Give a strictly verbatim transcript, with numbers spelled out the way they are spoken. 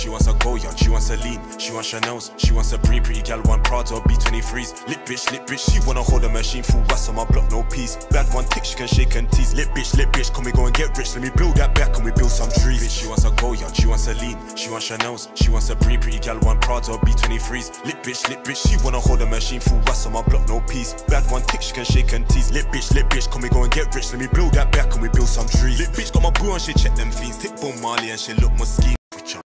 She wants a Goya, she wants a lean, she wants Chanel's, she wants a Bree. Pretty gal want Prada, B twenty-threes. Lit bitch, lit bitch, she wanna hold a machine full rust on my block, no peace. Bad one tick, she can shake and tease. Lit bitch, lit bitch, can we go and get rich? Let me build that back and we build some trees. Bitch, she wants a Goya, she wants a lean, she wants Chanel's, she wants a Bree. Pretty gal want Prada, B twenty-threes. Lit bitch, lit bitch, she wanna hold a machine full rust on my block, no peace. Bad one tick, she can shake and tease. Lit bitch, lit bitch, can we go and get rich? Let me build that back and we build some trees. Lit bitch got my boo and she check them fiends. Tick Boom Marley and she look more scheme.